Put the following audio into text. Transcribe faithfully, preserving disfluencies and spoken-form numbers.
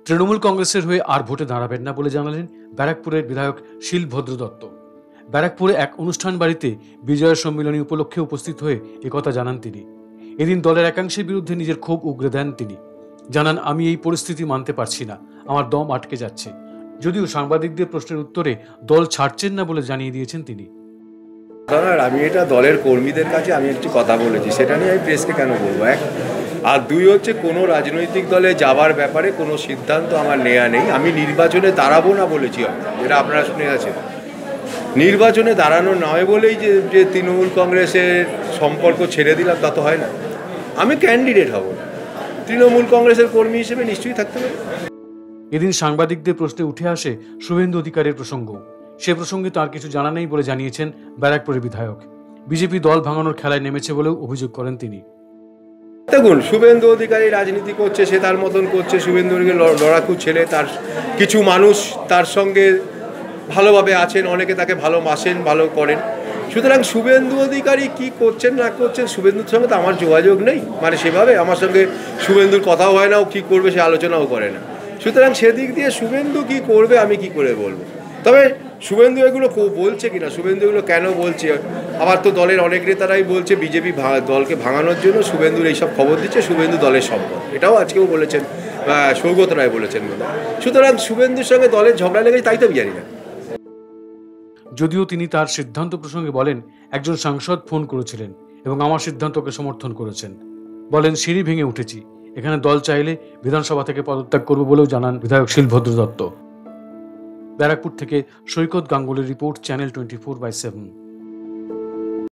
তৃণমূল কংগ্রেসের হয়ে আর ভোটে দাঁড়াবেন না বলে জানালেন ব্যারাকপুরের বিধায়ক শিলভদ্র দত্ত। ব্যারাকপুরে এক অনুষ্ঠান বাড়িতে বিজয় সম্মেলনী উপলক্ষে উপস্থিত হয়ে একথা জানান তিনি। এদিন দলের একাংশের বিরুদ্ধে নিজের ক্ষোভ উগরে দেন তিনি। জানান, আমি এই পরিস্থিতি মানতে পারছি না, আমার দম আটকে যাচ্ছে। যদিও সাংবাদিকদের প্রশ্নের উত্তরে দল ছাড়ছেন না বলে জানিয়ে দিয়েছেন তিনি। আমি এটা দলের কর্মীদের কাছে আমি একটি কথা বলেছি, সেটা নিয়ে আমি প্রেসকে কেন বলবো? এক আর দুই হচ্ছে, কোনো রাজনৈতিক দলে যাবার ব্যাপারে কোনো সিদ্ধান্ত আমার নেওয়া নেই। আমি নির্বাচনে দাঁড়াবো না বলেছি, এটা আপনারা শুনে আছেন। নির্বাচনে দাঁড়ানো নয় বলেই যে যে তৃণমূল কংগ্রেসের সম্পর্ক ছেড়ে দিলাম তা তো হয় না। আমি ক্যান্ডিডেট হব, তৃণমূল কংগ্রেসের কর্মী হিসেবে নিশ্চয়ই থাকতে পারি। এদিন সাংবাদিকদের প্রশ্নে উঠে আসে শুভেন্দু অধিকারীর প্রসঙ্গ। সে প্রসঙ্গে তার কিছু জানা নেই বলে জানিয়েছেন ব্যারাকপুরের বিধায়ক। বিজেপি দল ভাঙানোর খেলায় নেমেছে বলেও অভিযোগ করেন তিনি। দেখুন, শুভেন্দু অধিকারী রাজনীতি করছে, সে তার মতন করছে। শুভেন্দু অধিকারী লড়াকু ছেলে, তার কিছু মানুষ তার সঙ্গে ভালোভাবে আছেন, অনেকে তাকে ভালোবাসেন, ভালো করেন। সুতরাং শুভেন্দু অধিকারী কি করছেন না করছেন, শুভেন্দুর সঙ্গে তো আমার যোগাযোগ নেই। মানে সেভাবে আমার সঙ্গে শুভেন্দুর কথাও হয় না, ও কী করবে সে আলোচনাও করে না। সুতরাং সেদিক দিয়ে শুভেন্দু কি করবে আমি কি করে বলবো? তবে শুভেন্দু এগুলো বলছে কিনা, শুভেন্দু এগুলো কেন বলছে, আবার তো দলের অনেক নেতারাই বলছে বিজেপি দলকে ভাঙানোর জন্য শুভেন্দুর এইসব খবর দিচ্ছে, শুভেন্দু দলের সম্পদ। এটাও আজকেও বলেছেন, সৌগত রায় বলেছেন বলে। সুতরাং শুভেন্দুর সঙ্গে দলের ঝগড়া লেগেছে, তাই তো আমি জানি না। যদিও তিনি তার সিদ্ধান্ত প্রসঙ্গে বলেন, একজন সাংসদ ফোন করেছিলেন এবং আমার সিদ্ধান্তকে সমর্থন করেছেন। বলেন, সিঁড়ি ভেঙে উঠেছি, এখানে দল চাইলে বিধানসভা থেকে পদত্যাগ করব বলেও জানান বিধায়ক শিলভদ্র দত্ত। ব্যারাকপুর থেকে সৈকত গাঙ্গুলির report, channel twenty four by seven.